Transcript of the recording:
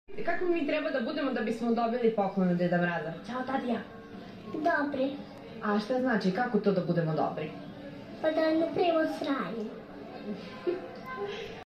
Kako mi treba da budemo da bismo dobili poklon od Deda Mraza? Ćao, Tadija. Dobri. A šta znači, kako to da budemo dobri? Pa da ne primo sranju.